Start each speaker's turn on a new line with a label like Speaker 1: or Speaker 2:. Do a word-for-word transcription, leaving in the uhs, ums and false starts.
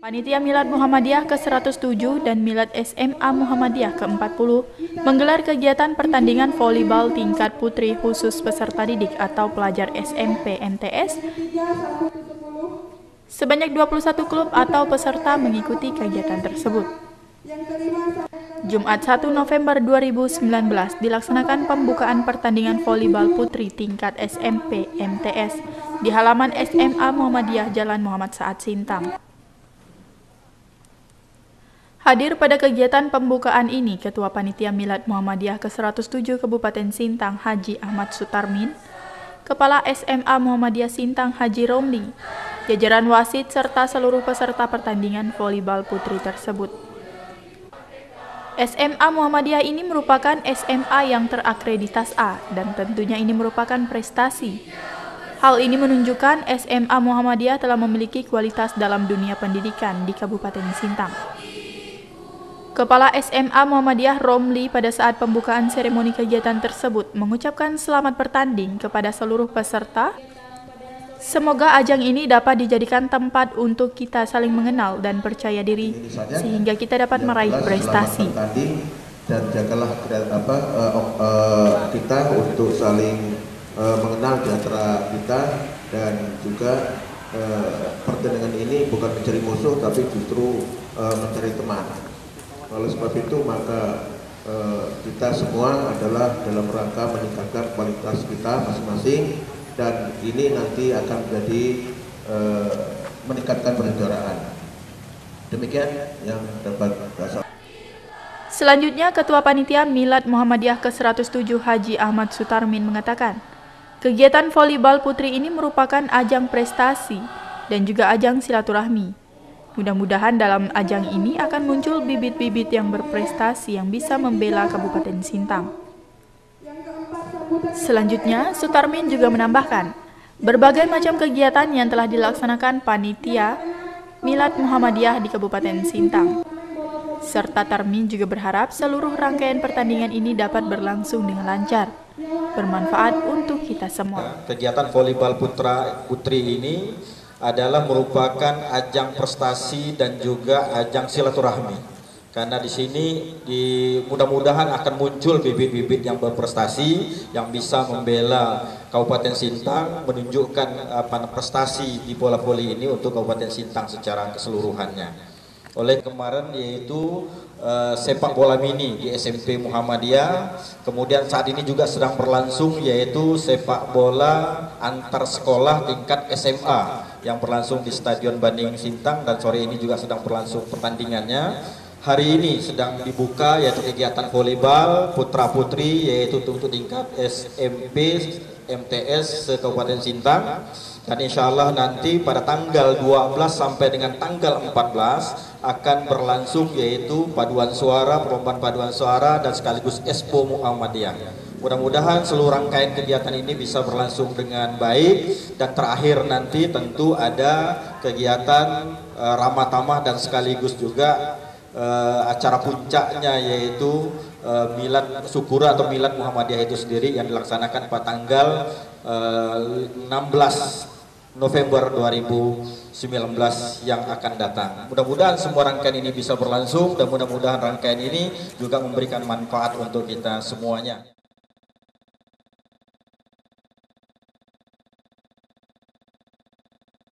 Speaker 1: Panitia Milad Muhammadiyah ke seratus tujuh dan Milad S M A Muhammadiyah ke empat puluh menggelar kegiatan pertandingan volleyball tingkat putri khusus peserta didik atau pelajar S M P M T S. Sebanyak dua puluh satu klub atau peserta mengikuti kegiatan tersebut. Jumat satu November dua ribu sembilan belas dilaksanakan pembukaan pertandingan volleyball putri tingkat S M P M T S di halaman S M A Muhammadiyah Jalan Muhammad Saad Sintang. Hadir pada kegiatan pembukaan ini Ketua Panitia Milad Muhammadiyah ke seratus tujuh Kabupaten Sintang Haji Ahmad Sutarmin, Kepala S M A Muhammadiyah Sintang Haji Romli, jajaran wasit serta seluruh peserta pertandingan volleyball putri tersebut. S M A Muhammadiyah ini merupakan S M A yang terakreditas A dan tentunya ini merupakan prestasi. Hal ini menunjukkan S M A Muhammadiyah telah memiliki kualitas dalam dunia pendidikan di Kabupaten Sintang. Kepala S M A Muhammadiyah Romli pada saat pembukaan seremoni kegiatan tersebut mengucapkan selamat bertanding kepada seluruh peserta. Semoga ajang ini dapat dijadikan tempat untuk kita saling mengenal dan percaya diri sehingga kita dapat meraih prestasi.
Speaker 2: Dan jagalah apa, uh, uh, kita untuk saling uh, mengenal di antara kita, dan juga uh, pertandingan ini bukan mencari musuh tapi justru uh, mencari teman. Oleh sebab itu maka uh, kita semua adalah dalam rangka meningkatkan kualitas kita masing-masing, dan ini nanti akan menjadi uh, meningkatkan persaudaraan. Demikian yang dapat saya.
Speaker 1: Selanjutnya, Ketua Panitia Milad Muhammadiyah ke seratus tujuh Haji Ahmad Sutarmin mengatakan, kegiatan volleyball putri ini merupakan ajang prestasi dan juga ajang silaturahmi. Mudah-mudahan dalam ajang ini akan muncul bibit-bibit yang berprestasi yang bisa membela Kabupaten Sintang. Selanjutnya, Sutarmin juga menambahkan, berbagai macam kegiatan yang telah dilaksanakan Panitia Milad Muhammadiyah di Kabupaten Sintang. Serta Tarmin juga berharap seluruh rangkaian pertandingan ini dapat berlangsung dengan lancar, bermanfaat untuk kita semua.
Speaker 3: Kegiatan volleyball putra putri ini adalah merupakan ajang prestasi dan juga ajang silaturahmi. Karena di sini di mudah-mudahan akan muncul bibit-bibit yang berprestasi yang bisa membela Kabupaten Sintang, menunjukkan apa prestasi di bola voli ini untuk Kabupaten Sintang secara keseluruhannya. Oleh kemarin yaitu uh, sepak bola mini di S M P Muhammadiyah, kemudian saat ini juga sedang berlangsung yaitu sepak bola antar sekolah tingkat S M A yang berlangsung di Stadion Banding Sintang, dan sore ini juga sedang berlangsung pertandingannya. Hari ini sedang dibuka yaitu kegiatan volleyball putra putri yaitu untuk tingkat S M P M T S se-Kabupaten Sintang. Dan insya Allah nanti pada tanggal dua belas sampai dengan tanggal empat belas akan berlangsung yaitu paduan suara, perlombaan paduan suara dan sekaligus Expo Muhammadiyah. Mudah-mudahan seluruh rangkaian kegiatan ini bisa berlangsung dengan baik, dan terakhir nanti tentu ada kegiatan uh, ramah tamah dan sekaligus juga uh, acara puncaknya yaitu uh, Milad Syukura atau Milad Muhammadiyah itu sendiri yang dilaksanakan pada tanggal uh, enam belas November dua ribu sembilan belas yang akan datang. Mudah-mudahan semua rangkaian ini bisa berlangsung, dan mudah-mudahan rangkaian ini juga memberikan manfaat untuk kita semuanya.